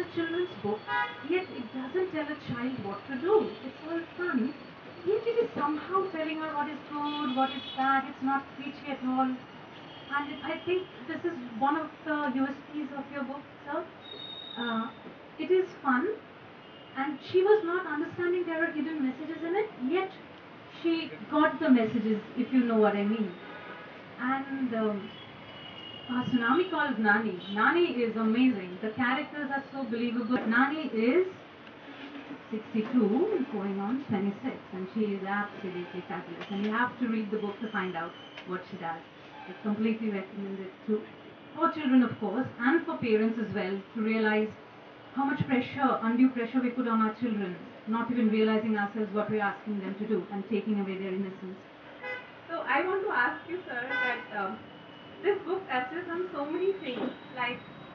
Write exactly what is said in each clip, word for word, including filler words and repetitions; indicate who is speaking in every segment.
Speaker 1: children's book, yet it doesn't tell a child what to do. It's all fun, yet it is somehow telling her what is good, what is bad. It's not preachy at all. And I think this is one of the U S Ps of your book, sir. Uh, it is fun, and she was not understanding there are hidden messages in it, yet she got the messages, if you know what I mean. And um, a tsunami called Nani. Nani is amazing. The characters are so believable. Nani is sixty-two, going on twenty-six, and she is absolutely fabulous. And you have to read the book to find out what she does. I completely recommend it to for children, of course, and for parents as well, to realize how much pressure, undue pressure we put on our children, not even realizing ourselves what we're asking them to do and taking away their innocence.
Speaker 2: So I want to ask you, sir, that um, this book touches on so many things. Like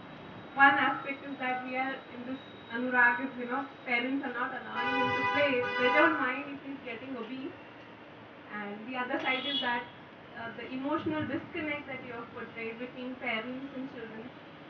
Speaker 2: one aspect is that we are in this anurag, is, you know, parents are not allowing him to play. They don't mind if he's getting obese. And the other side is that uh, the emotional disconnect that you have portrayed between parents and children.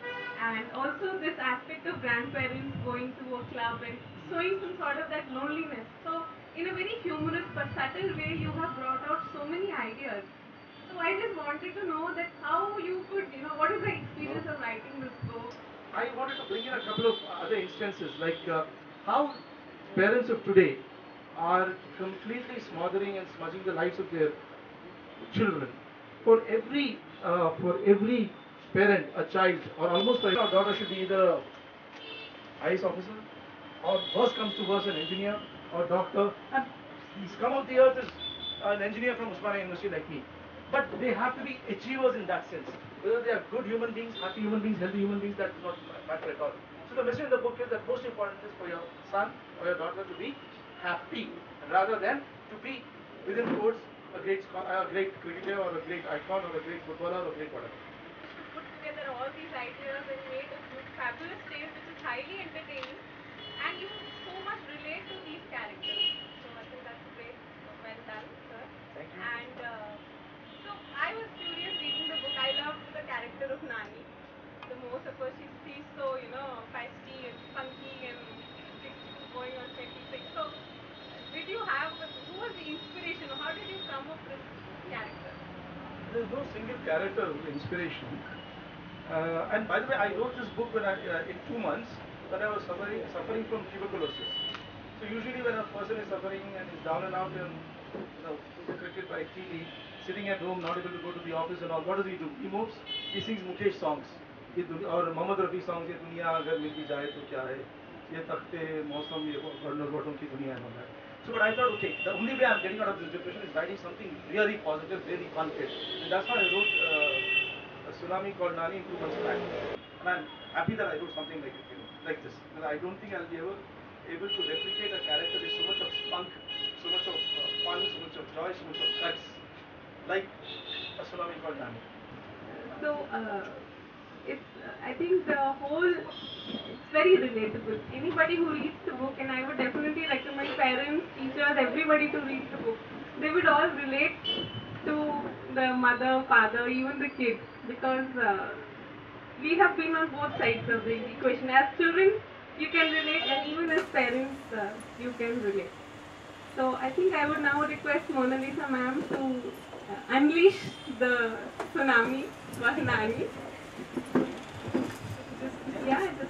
Speaker 2: And also this aspect of grandparents going to a club and showing some sort of that loneliness. So in a very humorous but subtle way, you have brought out so many ideas. So I just wanted to know that how you could, you know, what is the experience of writing this book?
Speaker 3: I wanted to bring in a couple of other instances, like uh, how parents of today are completely smothering and smudging the lives of their children. For every, uh, for every parent, a child, or almost like our daughter should be either a I A S officer, or worst comes to worst, an engineer or doctor. And he's come out the earth as an engineer from Usmania University like me. But they have to be achievers in that sense. Whether they are good human beings, happy human beings, healthy human beings, that does not matter at all. So the message in the book is that most important is for your son or your daughter to be happy, rather than to be, within quotes, a great, a great cricketer or a great icon or a great footballer or a great whatever.
Speaker 2: Put together all these ideas and made a good, fabulous tale which is highly entertaining, and you so much relate to these characters. So I think that's great. Well done, sir.
Speaker 3: Thank you.
Speaker 2: And uh, so I was curious reading the book. I loved the character of Nani the most. Of course, she's, she's so, you know, feisty and spunky and sixty-two going on twenty-six. So did you have, who was the inspiration, or how did you come up with this character?
Speaker 3: There's no single character of inspiration. Uh, and by the way, I wrote this book when I, uh, in two months when I was suffering, suffering from tuberculosis. So usually when a person is suffering and is down and out and, you know, affected by T B, sitting at home, not able to go to the office and all, what does he do? He moves, he sings Mukesh songs, or Mohammad Rafi songs, ये दुनिया अगर मिल भी जाए तो क्या है, ये तख्ते मौसम ये गर्नों की दुनिया and all that. So but I thought, okay, the only way I'm getting out of this depression is writing something really positive, really fun kid. And that's why I wrote uh, a tsunami called Nani in two months back. And I'm happy that I wrote something like it, you know, like this. Because I don't think I'll be ever able to replicate a character with so much of spunk, so much of uh, fun, so much of joy, so much of guts, like a tsunami called Nani.
Speaker 2: So uh, it's, uh, I think the whole, it's very relatable. Anybody who reads the book, and I would definitely recommend parents, teachers, everybody to read the book. They would all relate to the mother, father, even the kid, because uh, we have been on both sides of the equation. As children, you can relate, and even as parents, uh, you can relate. So I think I would now request Mona Lisa ma'am to uh, unleash the tsunami for Nani. Just, yeah, just.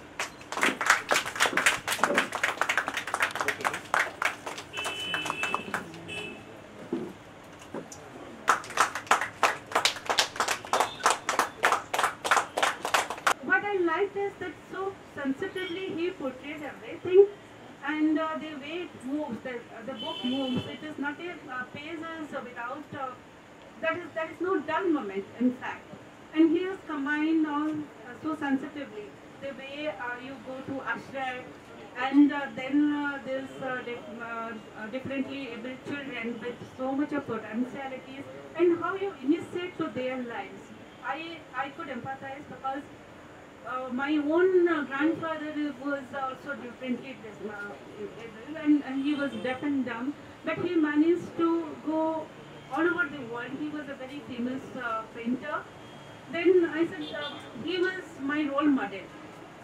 Speaker 1: What I liked is that so sensitively he portrayed everything, and uh, the way it moves, the, uh, the book moves. It is not a uh, pages without uh, that is that is no dull moment, in fact. And he has combined all uh, so sensitively the way uh, you go to Ashray, and uh, then uh, this uh, dif uh, uh, differently able children with so much of potentialities, and how you initiate to their lives. I I could empathize because uh, my own uh, grandfather was also differently able, and, and he was deaf and dumb, but he managed to go all over the world. He was a very famous uh, painter. Then I said uh, he was my role model.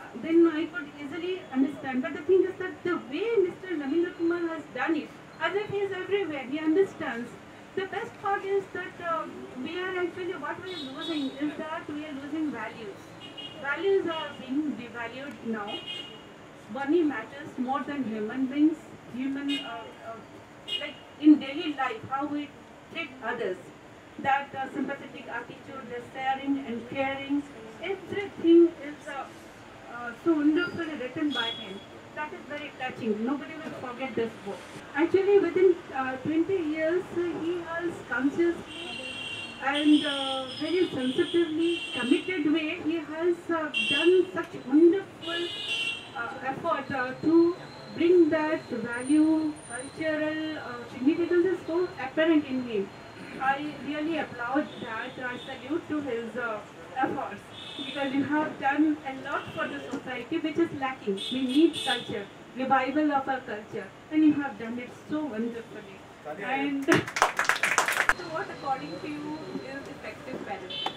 Speaker 1: then I could easily understand. But the thing is that the way Mister Ravindra Kumar has done it, as if he is everywhere, he understands. The best part is that uh, we are actually, what we are losing is that we are losing values. Values are being devalued now. Money matters more than human beings, human, uh, uh, like in daily life, how we treat others. That uh, sympathetic attitude, the sharing and caring, everything is uh, uh, so wonderfully written by him. That is very touching. Nobody will forget this book. Actually, within uh, twenty years, uh, he has consciously and uh, very sensitively committed way, he has uh, done such wonderful uh, effort uh, to bring that value, cultural uh, significance is so apparent in him. I really applaud that. I salute to his uh, efforts because you have done a lot for the society which is lacking. We need culture, revival of our culture, and you have done it so wonderfully. And
Speaker 2: So what according to you is effective parenting?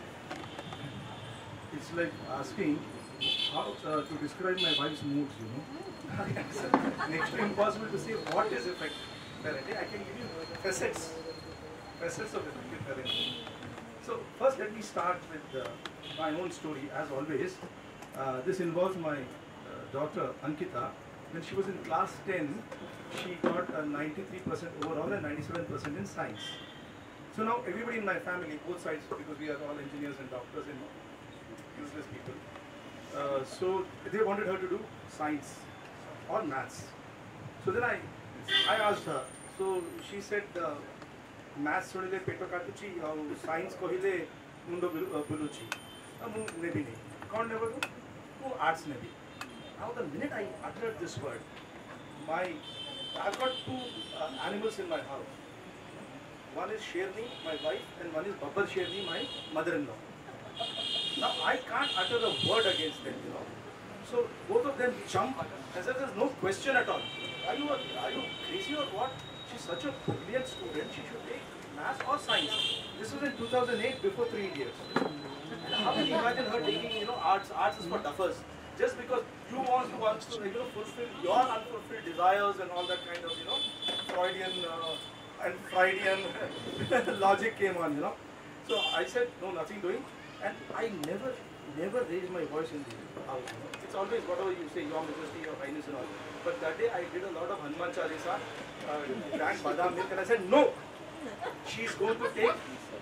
Speaker 3: It's like asking how uh, to describe my wife's moods, you know. Next to impossible to say what is effective parenting. I can give you facets, facets of effective parenting. So first let me start with uh, my own story as always. Uh, this involves my uh, daughter Ankita. When she was in class ten, she got a ninety-three percent overall and ninety-seven percent in science. So now everybody in my family, both sides, because we are all engineers and doctors and useless people, uh, so they wanted her to do science or maths. So then I, I asked her. So she said, uh, maths थोड़े ले पेटो काटुची और science को हिले मुंडो बुलुची. अब मु नेबी नहीं. कौन ने बोलूँ? वो arts ने भी. Now the minute I uttered this word, my I've got two uh, animals in my house. One is Sherni, my wife, and one is Babbar Sherni, my mother-in-law. Now I can't utter a word against them, you know. So both of them jump and said, "There's no question at all. Are you are you crazy or what? She's such a brilliant student. She should take maths or science." This was in two thousand eight, before Three Idiots. And how can you imagine her taking, you know, arts? Arts is for duffers. Just because you want to, want to you know, fulfill your unfulfilled desires and all that kind of, you know, Freudian uh, and Freudian logic came on, you know. So I said, no, nothing doing. And I never, never raised my voice in the house. You know. It's always whatever you say, Your Majesty, Your Highness and all. But that day I did a lot of Hanuman Chalisa, uh, drank badam milk, and I said, no, she's going to take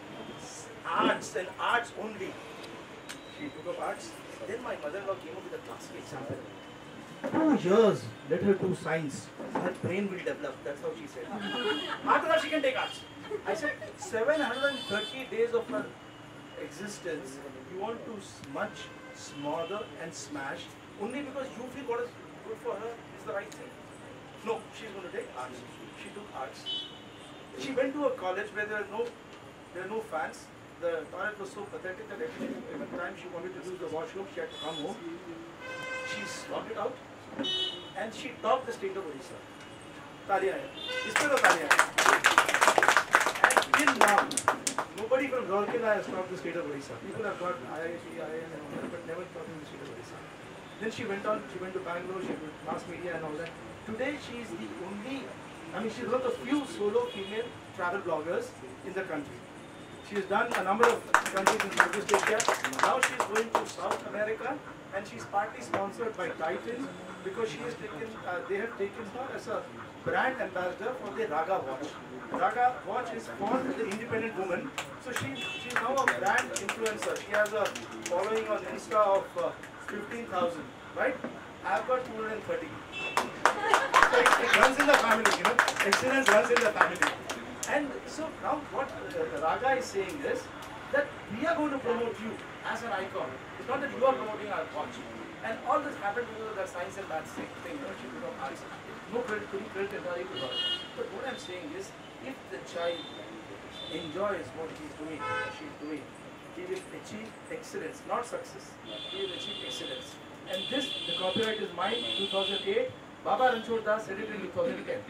Speaker 3: arts and arts only. She took up arts. Then my mother-in-law came up with a classic example. Two years, let her do science. Her brain will develop. That's how she said. After that, she can take arts. I said, seven hundred thirty days of her existence, you want to smudge, smother, and smash only because you feel what is good for her is the right thing. No, she's going to take arts. She took arts. She went to a college where there are no, there are no fans. The toilet was so pathetic that every, every time she wanted to use the washroom, she had to come home. She slogged it out and she topped the state of Odisha. Talia hai. Ispe to talia hai. And till now, nobody from Rourkela has topped the state of Odisha. People have got I I T, I I M and all that, but never topped the state of Odisha. Then she went on, she went to Bangalore, she went to mass media and all that. Today she is the only, I mean she's one of the few solo female travel bloggers in the country. She has done a number of countries in Southeast Asia. Now she is going to South America, and she's partly sponsored by Titan because she has taken. Uh, they have taken her as a brand ambassador for the Raga watch. Raga watch is for the independent woman, so she she's now a brand influencer. She has a following on Insta of uh, fifteen thousand, right? I've got two hundred thirty. So it, it runs in the family, you know. Excellence runs in the family. And so now what uh, Raga is saying is that we are going to promote you as an icon. It's not that you are promoting our watch. And all this happened because of that science and maths thing, you know, she took up arts. No credit, couldn't credit entirely to her. But what I'm saying is, if the child enjoys what he's doing, what she's doing, he will achieve excellence, not success. He will achieve excellence. And this, the copyright is mine, two thousand eight. Baba Ranchod Das said it in two thousand ten.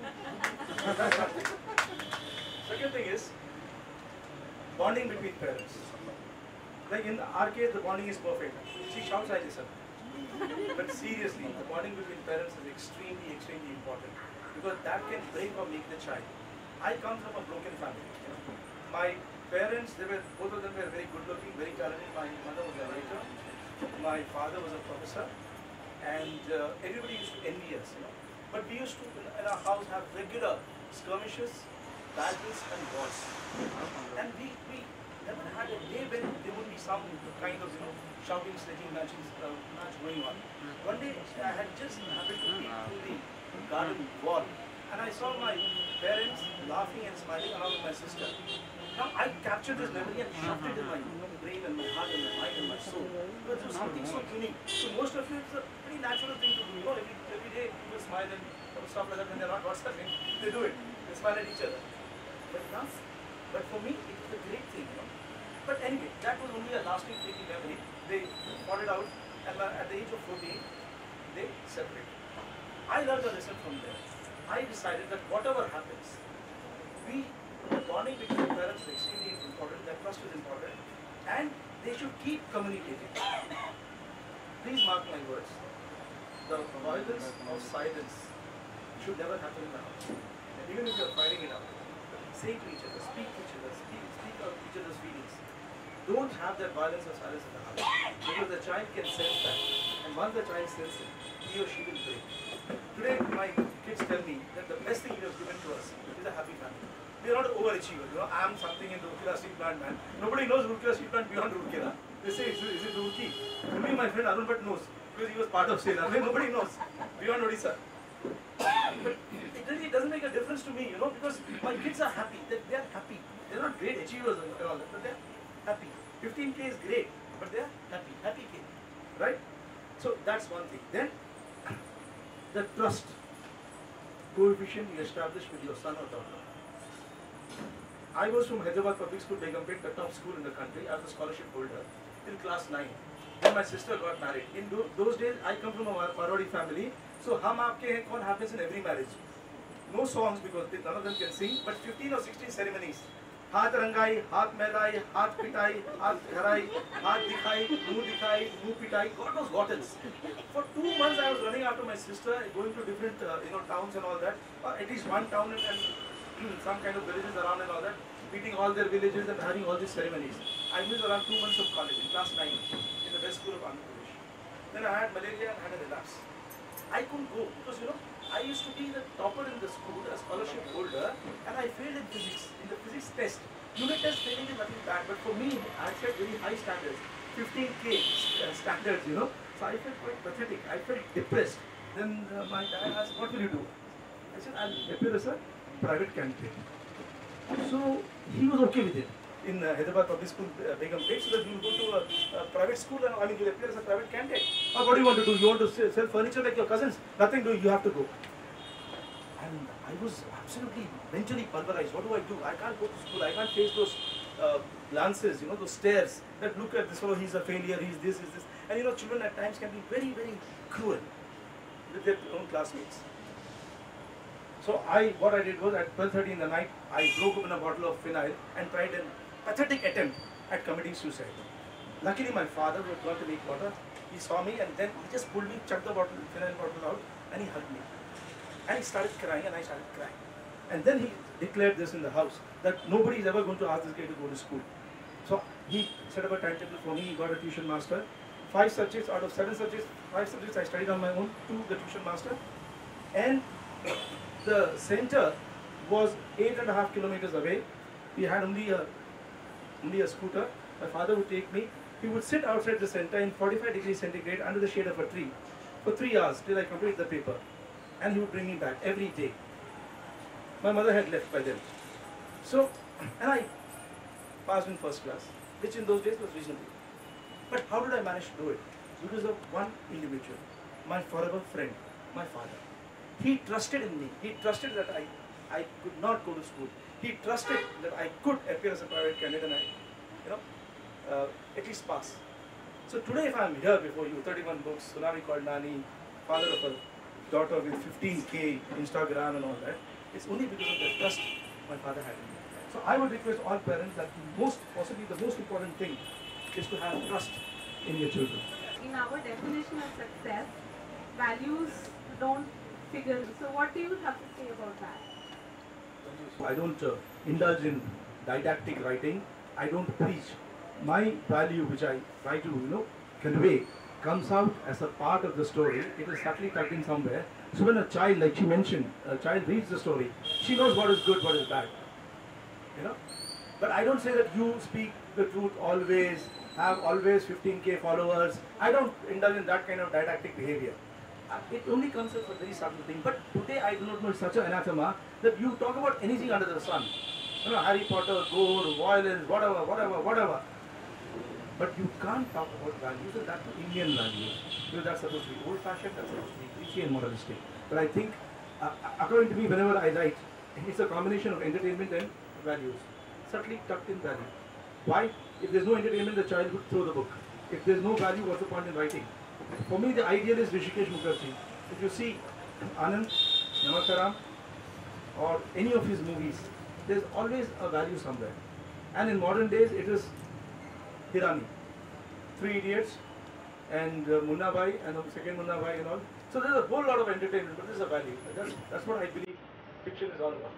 Speaker 3: Second thing is bonding between parents. Like in our case, the bonding is perfect. She shouts, I listen. But seriously, the bonding between parents is extremely, extremely important because that can break or make the child. I come from a broken family. You know. My parents, they were both of them were very good looking, very talented. My mother was a writer, my father was a professor, and uh, everybody used to envy us. You know. But we used to, in our house, have regular skirmishes, battles, and wars. And we, we never had a day when there would be some kind of, you know, shouting, sledging matches, uh, match going on. One day, I had just happened to peek through the garden wall, and I saw my parents laughing and smiling along with my sister. Now, I captured this memory and shoved it in my brain and my heart and my mind and my soul. Because it was something so unique. So most of you, it's a pretty natural thing to do. You know, every, every day people smile and stuff like that when they're not what's happening. They do it. They smile at each other. But now, but for me, it was a great thing, you know. But anyway, that was only a lasting fleeting memory. They fought it out, and at the age of fourteen, they separated. I learned a lesson from there. I decided that whatever happens, we, the bonding between parents is extremely important, that trust is important, and they should keep communicating. Please mark my words. The violence of silence should never happen in the house. And even if you are fighting it out, say to each other, speak to each other, speak, speak out each other's feelings. Don't have that violence or silence in the house. Because the child can sense that. And once the child senses it, he or she will break. Today, my kids tell me that the best thing you have given to us is a happy family. We are not overachievers. You know, I am something in the Roorkela steel plant, man. Nobody knows Roorkela steel plant beyond Roorkela. They say, is it, is it Roorkee? Only my friend Arun Bhatt knows. Because he was part of SAIL. Nobody knows beyond Odisha. But it really doesn't make a difference to me, you know, because my kids are happy. They, they are happy. They're not great achievers and all that, but they're happy. fifteen K is great, but they're happy. Happy K. Right? So that's one thing. Then, the trust coefficient you establish with your son or daughter. I was from Hyderabad Public School, Begumpet, the top school in the country. I was a scholarship holder till class nine. Then my sister got married. In those days, I come from a Marwadi family. So, Hum Aapke Hain Kaun happens in every marriage. No songs because none of them can sing, but fifteen or sixteen ceremonies. Haath rangai, haath melai, haath pitai, haath gharai, haath dikhai, muh dikhai, muh pitai. God knows what else. For two months, I was running after my sister, going to different, uh, you know, towns and all that. Or at least one town and, and some kind of villages around and all that. Meeting all their villages and having all these ceremonies. I missed around two months of college in class nine in the best school of Andhra Pradesh. Then I had malaria and had a relapse. I couldn't go because, you know, I used to be the topper in the school, a scholarship holder, and I failed in physics, in the physics test. Unit test failing is nothing bad, but for me, I set very high standards, fifteen K standards, you know. So I felt quite pathetic. I felt depressed. Then uh, my dad asked, what will you do? I said, I'll appear as a private candidate. So he was okay with it. In uh, Hyderabad Public School, uh, Begumpet, so that you will go to a, a private school and I mean, you will appear as a private candidate. Or what do you want to do? You want to sell, sell furniture like your cousins? Nothing to do, you have to go. And I was absolutely mentally pulverized. What do I do? I can't go to school. I can't face those uh, glances, you know, those stares that look at this fellow, he's a failure, he's this, he's this. And you know, children at times can be very, very cruel with their own classmates. So I, what I did was at twelve thirty in the night, I broke open a bottle of phenyl and tried an pathetic attempt at committing suicide. Luckily, my father was going to make water. He saw me and then he just pulled me, chucked the bottle, phenyl bottle out, and he hugged me. And he started crying, and I started crying. And then he declared this in the house that nobody is ever going to ask this guy to go to school. So he set up a timetable for me. He got a tuition master. Five subjects out of seven subjects, five subjects I studied on my own. Two the tuition master, and the center was eight and a half kilometers away. We had only a only a scooter. My father would take me. He would sit outside the center in forty-five degrees centigrade under the shade of a tree for three hours till I completed the paper. And he would bring me back every day. My mother had left by then. So, and I passed in first class, which in those days was reasonable. But how did I manage to do it? Because of one individual, my forever friend, my father. He trusted in me. He trusted that I, I could not go to school. He trusted that I could appear as a private candidate and I, you know, uh, at least pass. So today if I am here before you, thirty-one books, Tsunami Called Nani, father of a daughter with fifteen K, Instagram and all that, it's only because of the trust my father had in me. So I would request all parents that the most, possibly the most important thing is to have trust in your children.
Speaker 2: in our definition of success, values don't figure. So what do you have to say about that?
Speaker 3: I don't uh, indulge in didactic writing. I don't preach. My value, which I try to, you know, convey, comes out as a part of the story. It is subtly tucked in somewhere. So when a child, like she mentioned, a child reads the story, she knows what is good, what is bad. You know. But I don't say that you speak the truth always, have always fifteen K followers. I don't indulge in that kind of didactic behavior. Uh, It only comes as a very subtle thing. But today I do not know, it's such an anathema that you talk about anything under the sun. You know, Harry Potter, gore, violence, whatever, whatever, whatever. But you can't talk about values, and that's Indian values. Because that's supposed to be old-fashioned, that's supposed to be preachy and moralistic. But I think, uh, according to me, whenever I write, it's a combination of entertainment and values. Subtly tucked in value. Why? If there's no entertainment, the child would throw the book. If there's no value, what's the point in writing? For me, the ideal is Rishikesh Mukherjee. If you see Anand, Namakaram, or any of his movies, there's always a value somewhere. And in modern days, it is Hirani, Three Idiots, and uh, Munna Bhai, and the second Munna Bhai and all. So there's a whole lot of entertainment, but there's a value. That's, that's what I believe fiction is all about.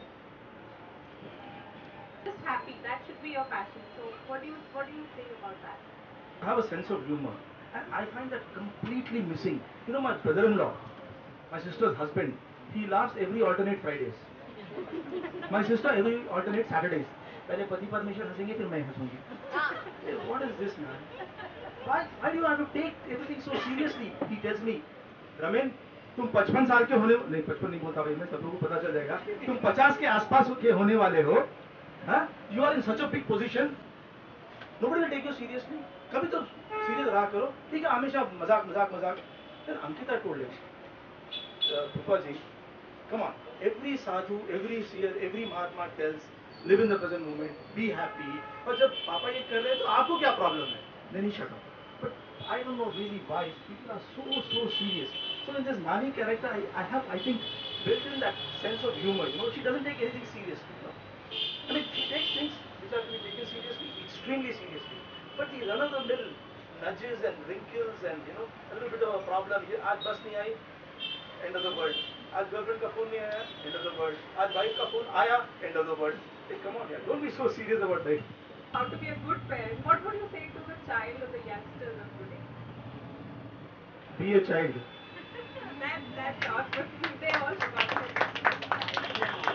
Speaker 2: Just happy. That should be your passion. So what do you what do you say about that?
Speaker 3: I have a sense of humor, and I find that completely missing. You know, my brother-in-law, my sister's husband, he laughs every alternate Fridays. My sister every alternate Saturdays. पहले पति परमेश्वर हंसेंगे फिर मैं हंसूंगी. What is this, man? Why, why do you have to take everything so seriously? He tells me, Ramen, तुम पचपन साल के होने नहीं पचपन नहीं बोलता भाई मैं सब लोगों को पता चल जाएगा. तुम पचास के आसपास के होने वाले हो. हाँ? You are in such a big position. Nobody will take you seriously. कभी तो सीरियस रहा करो. ठीक है हमेशा मजाक मजाक मजाक. Then Ankita told him, Pupaji, come on. Every sadhu, every seer, every Mahatma tells, live in the present moment, be happy. और जब पापा ये कर रहे हैं तो आपको क्या problem है? Then he shut up. But I don't know really why people are so so serious. So in this Nani character, I, I have I think built in that sense of humor. You know, she doesn't take anything seriously. You know? I mean, she takes things which are to be taken seriously, extremely seriously. But the run-of-the-mill nudges and wrinkles and you know a little bit of a problem. ये आज bus नहीं आई, end of the world. आज girlfriend का phone नहीं आया, end of the world. आज wife का फोन आया, end of the world. Hey, come on, yeah, don't be so serious about that.
Speaker 2: How to be a good parent? What would you say to the child or the youngsters of today?
Speaker 3: Be a child.
Speaker 2: that that's awesome. They all forgot it.